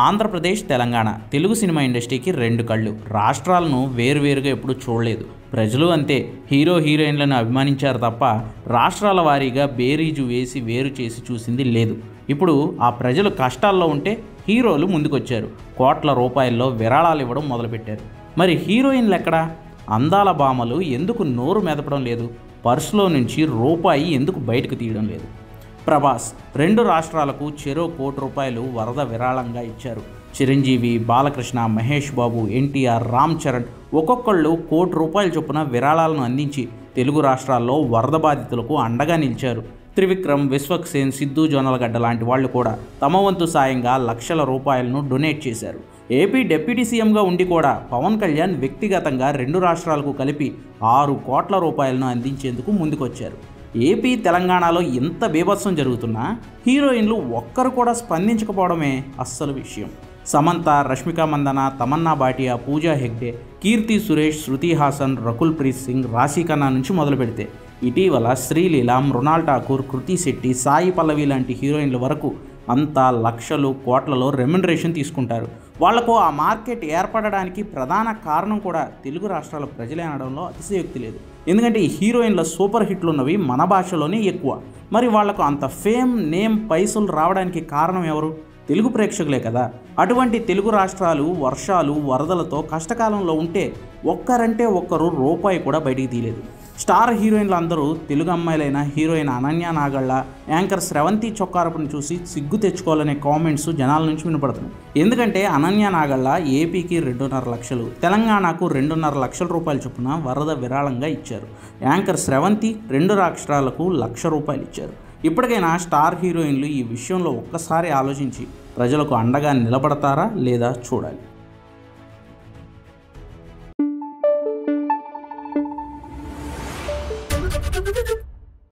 Andhra Pradesh, Telangana Telugu cinema ఇండస్ట్రీకి రెండు కళ్ళు. రాష్ట్రాలను వేరువేరుగా ఎప్పుడు చూడలేదు. ప్రజలు అంతే. హీరో హీరోయిన్లను అభిమానించారు తప్ప రాష్ట్రాల వారీగా బేరీజు వేసి వేరు చేసి చూసింది లేదు. ఇప్పుడు ఆ ప్రజలు కష్టాల్లో ఉంటే హీరోలు ముందుకొచ్చారు. కోట్ల రూపాయల్లో విరాళాలు ఇవ్వడం మొదలుపెట్టారు. మరి హీరోయిన్లు ఎక్కడా? అందాల భామలు ఎందుకు నోరు మెదపడం లేదు? పర్సులో నుంచి రూపాయి ఎందుకు బయటకు తీయడం లేదు? ప్రభాస్ 2 రాష్ట్రాలకు చెరో ₹1,00,00,000 వరద విరాళంగా ఇచ్చారు. చిరంజీవి, బాలకృష్ణ, మహేష్ బాబు, ఎన్టీఆర్, రామ్ చరణ్ ఒక్కొక్కళ్ళు ₹1,00,00,000 చొప్పున విరాళాలను అందించి తెలుగు రాష్ట్రాల్లో వరద బాధితులకు అండగా నిలిచారు. త్రివిక్రమ్, విశ్వక్సేన్, సిద్ధు జొన్నలగడ్డ లాంటి వాళ్ళు కూడా తమ వంతు సాయంగా లక్షల రూపాయలను డొనేట్ చేశారు. ఏపీ డిప్యూటీ సీఎంగా ఉండి కూడా పవన్ కళ్యాణ్ వ్యక్తిగతంగా 2 రాష్ట్రాలకు కలిపి ₹6 కోట్ల అందించేందుకు ముందుకొచ్చారు. ఏపీ, తెలంగాణలో ఇంత బీభత్సం జరుగుతున్నా హీరోయిన్లు ఒక్కరు కూడా స్పందించకపోవడమే అస్సలు విషయం. సమంత, రష్మిక మందన, తమన్నా భాటియా, పూజా హెగ్డే, కీర్తి సురేష్, శృతి హాసన్, రకుల్ ప్రీత్ సింగ్, రాశీ ఖన్నా నుంచి మొదలు పెడితే ఇటీవల శ్రీలీల, మృణాల్ ఠాకూర్, కృతి శెట్టి, సాయి పల్లవి లాంటి హీరోయిన్ల వరకు అంతా లక్షలు, కోట్లలో రెమ్యునరేషన్ తీసుకుంటారు. వాళ్లకు ఆ మార్కెట్ ఏర్పడడానికి ప్రధాన కారణం కూడా తెలుగు రాష్ట్రాల ప్రజలే అనడంలో అతిశయోక్తి లేదు. ఎందుకంటే ఈ హీరోయిన్ల సూపర్ హిట్లు ఉన్నవి మన భాషలోనే ఎక్కువ. మరి వాళ్లకు అంత ఫేమ్, నేమ్, పైసలు రావడానికి కారణం ఎవరు? తెలుగు ప్రేక్షకులే కదా. అటువంటి తెలుగు రాష్ట్రాలు వర్షాలు, వరదలతో కష్టకాలంలో ఉంటే ఒక్కరంటే ఒక్కరు రూపాయి కూడా బయటికి తీయలేదు. స్టార్ హీరోయిన్లు అందరూ తెలుగు అమ్మాయిలైన హీరోయిన్ అనన్య నాగళ్ళ, యాంకర్ స్రవంతి చొక్కారపుని చూసి సిగ్గు తెచ్చుకోవాలనే కామెంట్స్ జనాల నుంచి వినపడుతున్నాయి. ఎందుకంటే అనన్య నాగళ్ళ ఏపీకి 2.5 లక్షలు, తెలంగాణకు 2.5 లక్షల రూపాయల చొప్పున వరద విరాళంగా ఇచ్చారు. యాంకర్ స్రవంతి 2 రాష్ట్రాలకు ₹1,00,000 ఇచ్చారు. ఇప్పటికైనా స్టార్ హీరోయిన్లు ఈ విషయంలో ఒక్కసారి ఆలోచించి ప్రజలకు అండగా నిలబడతారా లేదా చూడాలి.